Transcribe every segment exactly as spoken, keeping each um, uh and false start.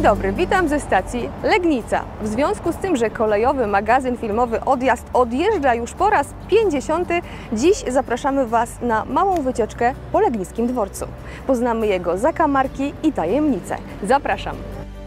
dobry, witam ze stacji Legnica. W związku z tym, że kolejowy magazyn filmowy Odjazd odjeżdża już po raz pięćdziesiąty, dziś zapraszamy Was na małą wycieczkę po legnickim dworcu. Poznamy jego zakamarki i tajemnice. Zapraszam!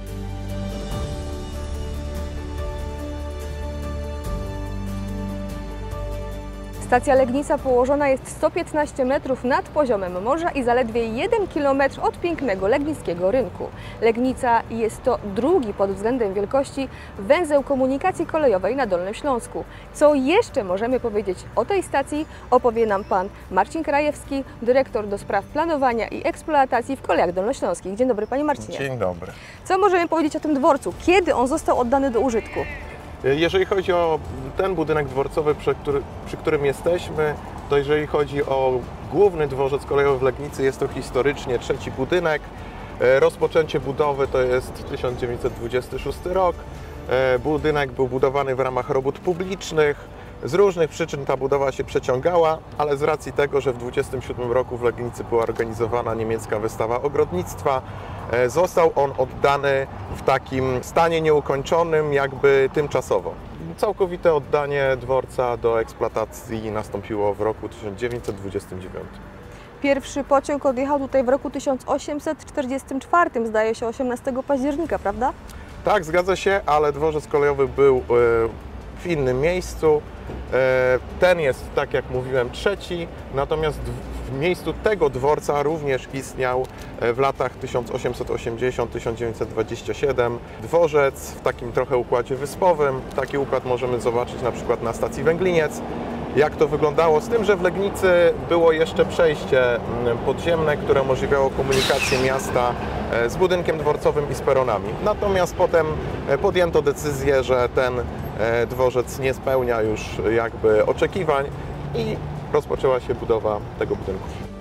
Stacja Legnica położona jest sto piętnaście metrów nad poziomem morza i zaledwie jeden kilometr od pięknego legnickiego rynku. Legnica jest to drugi pod względem wielkości węzeł komunikacji kolejowej na Dolnym Śląsku. Co jeszcze możemy powiedzieć o tej stacji, opowie nam pan Marcin Krajewski, dyrektor do spraw planowania i eksploatacji w Kolejach Dolnośląskich. Dzień dobry, panie Marcinie. Dzień dobry. Co możemy powiedzieć o tym dworcu? Kiedy on został oddany do użytku? Jeżeli chodzi o ten budynek dworcowy, przy, który, przy którym jesteśmy, to jeżeli chodzi o główny dworzec kolejowy w Legnicy, jest to historycznie trzeci budynek. Rozpoczęcie budowy to jest tysiąc dziewięćset dwudziesty szósty rok. Budynek był budowany w ramach robót publicznych. Z różnych przyczyn ta budowa się przeciągała, ale z racji tego, że w tysiąc dziewięćset dwudziestym siódmym roku w Legnicy była organizowana niemiecka wystawa ogrodnictwa, został on oddany w takim stanie nieukończonym, jakby tymczasowo. Całkowite oddanie dworca do eksploatacji nastąpiło w roku tysiąc dziewięćset dwudziestym dziewiątym. Pierwszy pociąg odjechał tutaj w roku tysiąc osiemset czterdziestym czwartym, zdaje się osiemnastego października, prawda? Tak, zgadza się, ale dworzec kolejowy był w innym miejscu. Ten jest, tak jak mówiłem, trzeci, natomiast w miejscu tego dworca również istniał w latach tysiąc osiemset osiemdziesiątym do tysiąc dziewięćset dwudziestego siódmego dworzec w takim trochę układzie wyspowym. Taki układ możemy zobaczyć na przykład na stacji Węgliniec, jak to wyglądało, z tym, że w Legnicy było jeszcze przejście podziemne, które umożliwiało komunikację miasta z budynkiem dworcowym i z peronami. Natomiast potem podjęto decyzję, że ten dworzec nie spełnia już jakby oczekiwań i rozpoczęła się budowa tego budynku.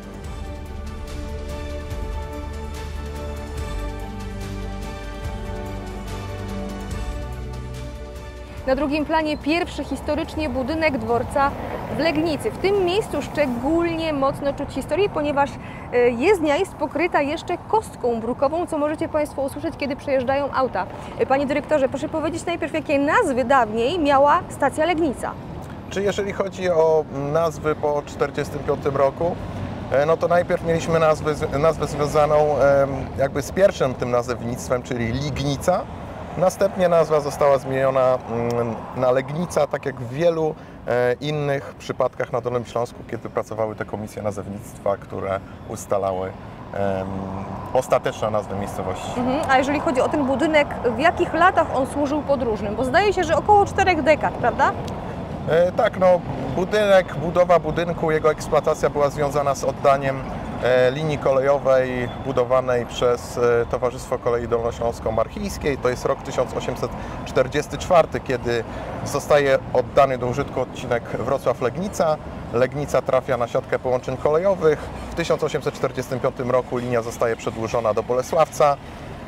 Na drugim planie pierwszy historycznie budynek dworca w Legnicy. W tym miejscu szczególnie mocno czuć historię, ponieważ jezdnia jest pokryta jeszcze kostką brukową, co możecie Państwo usłyszeć, kiedy przejeżdżają auta. Panie dyrektorze, proszę powiedzieć najpierw, jakie nazwy dawniej miała stacja Legnica? Czy jeżeli chodzi o nazwy po tysiąc dziewięćset czterdziestym piątym roku, no to najpierw mieliśmy nazwę, nazwę związaną jakby z pierwszym tym nazewnictwem, czyli Lignica. Następnie nazwa została zmieniona na Legnica, tak jak w wielu innych przypadkach na Dolnym Śląsku, kiedy pracowały te komisje nazewnictwa, które ustalały um, ostateczną nazwę miejscowości. Mhm. A jeżeli chodzi o ten budynek, w jakich latach on służył podróżnym? Bo zdaje się, że około czterech dekad, prawda? E, tak, no budynek, budowa budynku, jego eksploatacja była związana z oddaniem e, linii kolejowej budowanej przez e, Towarzystwo Kolei Dolnośląsko-Marchijskiej. To jest rok tysiąc osiemset czterdziesty czwarty, kiedy zostaje oddany do użytku odcinek Wrocław-Legnica. Legnica trafia na siatkę połączeń kolejowych. W tysiąc osiemset czterdziestym piątym roku linia zostaje przedłużona do Bolesławca.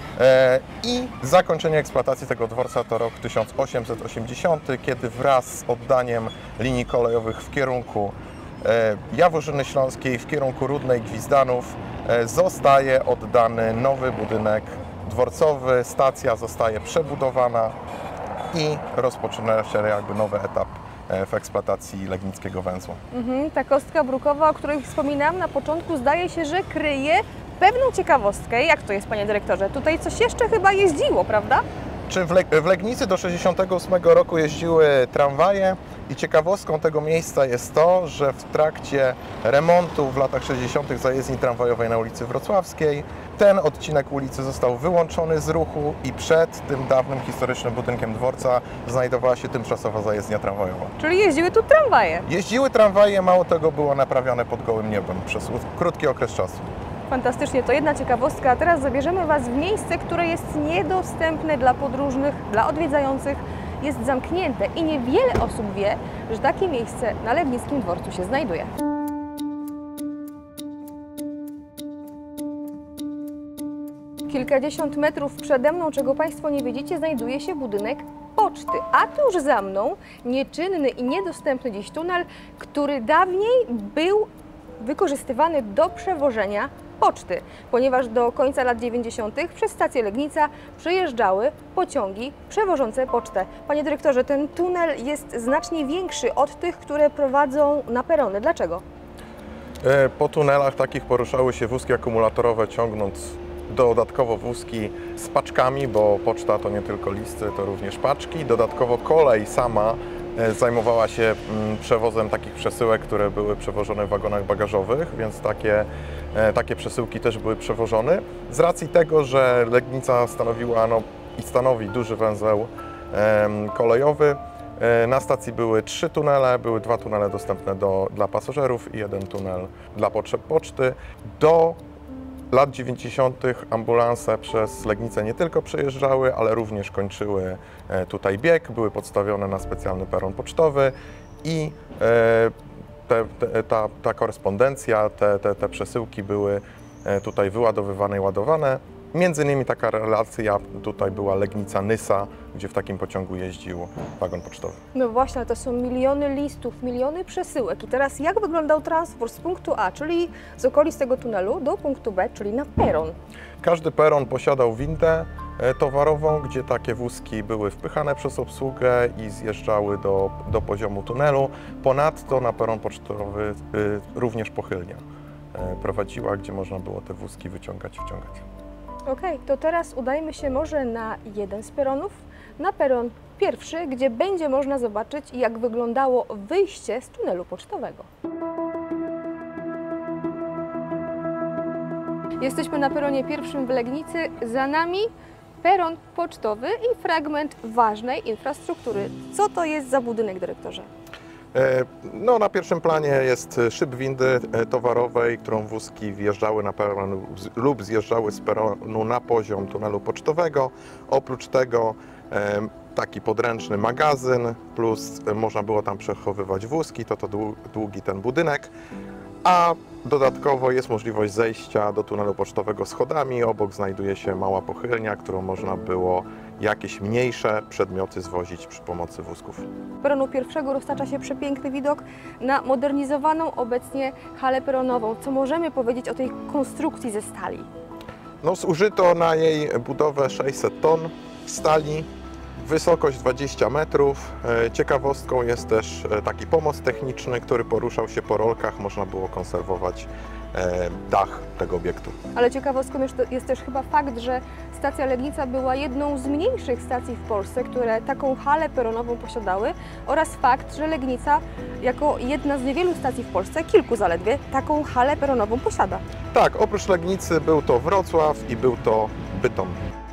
I zakończenie eksploatacji tego dworca to rok tysiąc osiemset osiemdziesiąty, kiedy wraz z oddaniem linii kolejowych w kierunku Jaworzyny Śląskiej, w kierunku Rudnej, Gwizdanów zostaje oddany nowy budynek dworcowy, stacja zostaje przebudowana i rozpoczyna się jakby nowy etap w eksploatacji legnickiego węzła. Mhm, ta kostka brukowa, o której wspominałam na początku, zdaje się, że kryje pewną ciekawostkę. Jak to jest, panie dyrektorze? Tutaj coś jeszcze chyba jeździło, prawda? Czy w, Le w Legnicy do tysiąc dziewięćset sześćdziesiątego ósmego roku jeździły tramwaje i ciekawostką tego miejsca jest to, że w trakcie remontu w latach sześćdziesiątych zajezdni tramwajowej na ulicy Wrocławskiej ten odcinek ulicy został wyłączony z ruchu i przed tym dawnym historycznym budynkiem dworca znajdowała się tymczasowa zajezdnia tramwajowa. Czyli jeździły tu tramwaje? Jeździły tramwaje, mało tego było naprawiane pod gołym niebem przez krótki okres czasu. Fantastycznie, to jedna ciekawostka, a teraz zabierzemy Was w miejsce, które jest niedostępne dla podróżnych, dla odwiedzających, jest zamknięte i niewiele osób wie, że takie miejsce na Legnickim dworcu się znajduje. Kilkadziesiąt metrów przede mną, czego Państwo nie widzicie, znajduje się budynek poczty, a tuż za mną nieczynny i niedostępny dziś tunel, który dawniej był wykorzystywany do przewożenia poczty, ponieważ do końca lat dziewięćdziesiątych przez stację Legnica przejeżdżały pociągi przewożące pocztę. Panie dyrektorze, ten tunel jest znacznie większy od tych, które prowadzą na perony. Dlaczego? Po tunelach takich poruszały się wózki akumulatorowe, ciągnąc dodatkowo wózki z paczkami, bo poczta to nie tylko listy, to również paczki. Dodatkowo kolej sama zajmowała się przewozem takich przesyłek, które były przewożone w wagonach bagażowych, więc takie, takie przesyłki też były przewożone. Z racji tego, że Legnica stanowiła no, i stanowi duży węzeł kolejowy, na stacji były trzy tunele, były dwa tunele dostępne do, dla pasażerów i jeden tunel dla potrzeb poczty. Do lat dziewięćdziesiątych ambulanse przez Legnicę nie tylko przejeżdżały, ale również kończyły tutaj bieg, były podstawione na specjalny peron pocztowy i te, te, ta, ta korespondencja, te, te, te przesyłki były tutaj wyładowywane i ładowane. Między innymi taka relacja tutaj była Legnica-Nysa, gdzie w takim pociągu jeździł wagon pocztowy. No właśnie, to są miliony listów, miliony przesyłek. I teraz jak wyglądał transport z punktu A, czyli z okolic tego tunelu, do punktu B, czyli na peron? Każdy peron posiadał windę towarową, gdzie takie wózki były wpychane przez obsługę i zjeżdżały do, do poziomu tunelu. Ponadto na peron pocztowy również pochylnia prowadziła, gdzie można było te wózki wyciągać i wciągać. Okej, okay, to teraz udajmy się może na jeden z peronów, na peron pierwszy, gdzie będzie można zobaczyć, jak wyglądało wyjście z tunelu pocztowego. Jesteśmy na peronie pierwszym w Legnicy, za nami peron pocztowy i fragment ważnej infrastruktury. Co to jest za budynek, dyrektorze? No, na pierwszym planie jest szyb windy towarowej, którą wózki wjeżdżały na peron lub zjeżdżały z peronu na poziom tunelu pocztowego. Oprócz tego taki podręczny magazyn, plus można było tam przechowywać wózki, to to długi ten budynek. A dodatkowo jest możliwość zejścia do tunelu pocztowego schodami. Obok znajduje się mała pochylnia, którą można było jakieś mniejsze przedmioty zwozić przy pomocy wózków. Z peronu pierwszego roztacza się przepiękny widok na modernizowaną obecnie halę peronową. Co możemy powiedzieć o tej konstrukcji ze stali? No, zużyto na jej budowę sześćset ton stali, wysokość dwadzieścia metrów. Ciekawostką jest też taki pomost techniczny, który poruszał się po rolkach. Można było konserwować dach tego obiektu. Ale ciekawostką jest też chyba fakt, że stacja Legnica była jedną z mniejszych stacji w Polsce, które taką halę peronową posiadały, oraz fakt, że Legnica jako jedna z niewielu stacji w Polsce, kilku zaledwie, taką halę peronową posiada. Tak, oprócz Legnicy był to Wrocław i był to Bytom.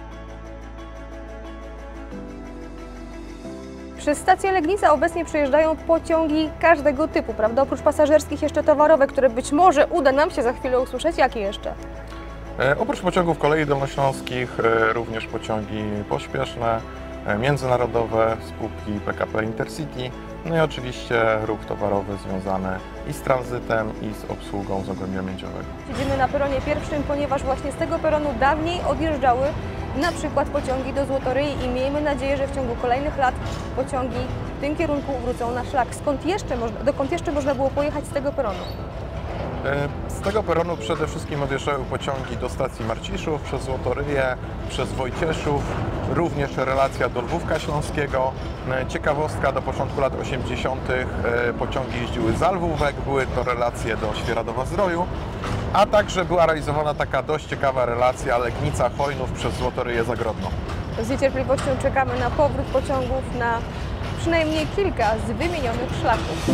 Przez stację Legnica obecnie przejeżdżają pociągi każdego typu, prawda? Oprócz pasażerskich jeszcze towarowe, które być może uda nam się za chwilę usłyszeć. Jakie jeszcze? E, oprócz pociągów kolei dolnośląskich e, również pociągi pośpieszne, e, międzynarodowe, spółki P K P Intercity, no i oczywiście ruch towarowy związany i z tranzytem, i z obsługą Zagłębia Miedziowego. Siedzimy na peronie pierwszym, ponieważ właśnie z tego peronu dawniej odjeżdżały na przykład pociągi do Złotoryi i miejmy nadzieję, że w ciągu kolejnych lat pociągi w tym kierunku wrócą na szlak. Skąd jeszcze można, dokąd jeszcze można było pojechać z tego peronu? Z tego peronu przede wszystkim odjeżdżały pociągi do stacji Marciszów, przez Złotoryję, przez Wojcieszów, również relacja do Lwówka Śląskiego. Ciekawostka, do początku lat osiemdziesiątych pociągi jeździły za Lwówek, były to relacje do Świeradowa-Zdroju, a także była realizowana taka dość ciekawa relacja Legnica-Chojnów przez Złotoryję Zagrodno. Z niecierpliwością czekamy na powrót pociągów na przynajmniej kilka z wymienionych szlaków.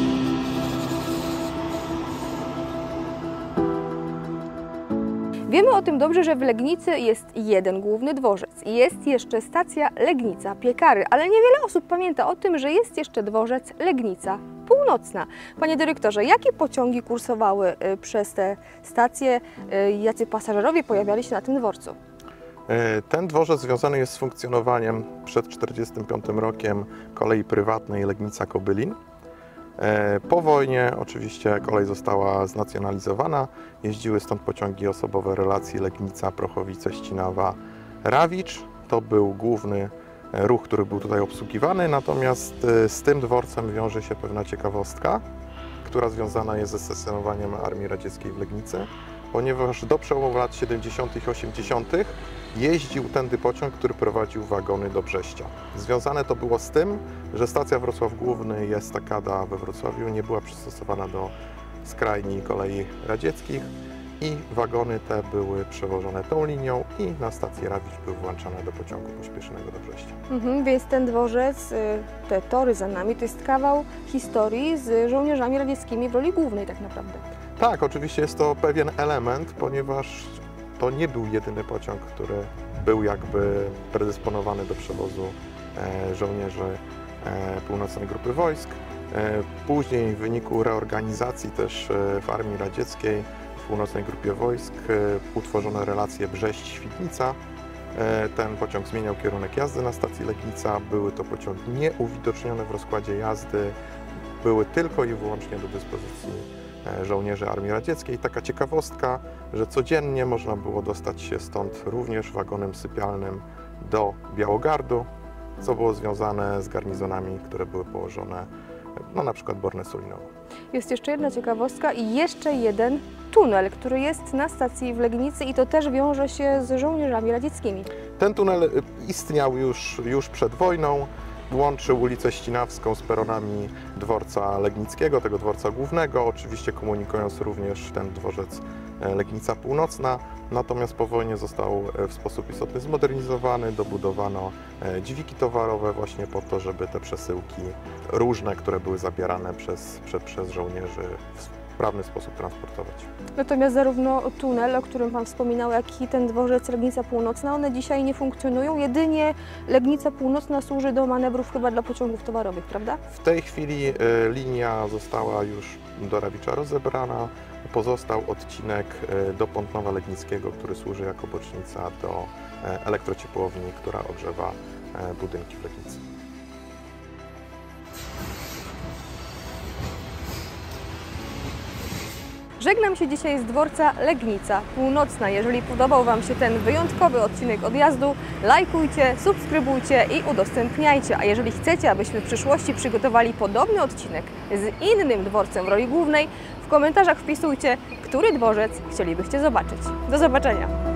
Wiemy o tym dobrze, że w Legnicy jest jeden główny dworzec i jest jeszcze stacja Legnica-Piekary, ale niewiele osób pamięta o tym, że jest jeszcze dworzec Legnica Północna. Panie dyrektorze, jakie pociągi kursowały przez te stacje, jacy pasażerowie pojawiali się na tym dworcu? Ten dworzec związany jest z funkcjonowaniem przed tysiąc dziewięćset czterdziestym piątym rokiem kolei prywatnej Legnica-Kobylin. Po wojnie oczywiście kolej została znacjonalizowana, jeździły stąd pociągi osobowe relacji Legnica-Prochowice-Ścinawa-Rawicz. To był główny ruch, który był tutaj obsługiwany, natomiast z tym dworcem wiąże się pewna ciekawostka, która związana jest ze stacjonowaniem Armii Radzieckiej w Legnicy. ponieważ do przełomu lat siedemdziesiątych i osiemdziesiątych jeździł tędy pociąg, który prowadził wagony do Brześcia. Związane to było z tym, że stacja Wrocław Główny i estakada we Wrocławiu nie była przystosowana do skrajni kolei radzieckich i wagony te były przewożone tą linią i na stacji Rawicz były włączane do pociągu pośpiesznego do Brześcia. Mhm, więc ten dworzec, y, te tory za nami, to jest kawał historii z żołnierzami radzieckimi w roli głównej tak naprawdę. Tak, oczywiście jest to pewien element, ponieważ to nie był jedyny pociąg, który był jakby predysponowany do przewozu e, żołnierzy e, północnej grupy wojsk. E, później w wyniku reorganizacji też e, w Armii Radzieckiej w północnej grupie wojsk e, utworzono relację Brześć-Świdnica. E, ten pociąg zmieniał kierunek jazdy na stacji Legnica. Były to pociągi nieuwidocznione w rozkładzie jazdy, były tylko i wyłącznie do dyspozycji żołnierzy Armii Radzieckiej. Taka ciekawostka, że codziennie można było dostać się stąd również wagonem sypialnym do Białogardu, co było związane z garnizonami, które były położone no, na przykład Bornę-Sulinowo. Jest jeszcze jedna ciekawostka i jeszcze jeden tunel, który jest na stacji w Legnicy i to też wiąże się z żołnierzami radzieckimi. Ten tunel istniał już, już przed wojną. Łączył ulicę Ścinawską z peronami dworca Legnickiego, tego dworca głównego, oczywiście komunikując również ten dworzec Legnica Północna. Natomiast po wojnie został w sposób istotny zmodernizowany, dobudowano dźwigi towarowe właśnie po to, żeby te przesyłki różne, które były zabierane przez, przez, przez żołnierzy, w sprawny sposób transportować. Natomiast zarówno tunel, o którym Pan wspominał, jak i ten dworzec Legnica Północna, one dzisiaj nie funkcjonują. Jedynie Legnica Północna służy do manewrów chyba dla pociągów towarowych, prawda? W tej chwili y, linia została już do Rawicza rozebrana. Pozostał odcinek y, do Pątnowa Legnickiego, który służy jako bocznica do y, elektrociepłowni, która ogrzewa y, budynki w Legnicy. Żegnam się dzisiaj z dworca Legnica Północna. Jeżeli podobał Wam się ten wyjątkowy odcinek odjazdu, lajkujcie, subskrybujcie i udostępniajcie. A jeżeli chcecie, abyśmy w przyszłości przygotowali podobny odcinek z innym dworcem w roli głównej, w komentarzach wpisujcie, który dworzec chcielibyście zobaczyć. Do zobaczenia!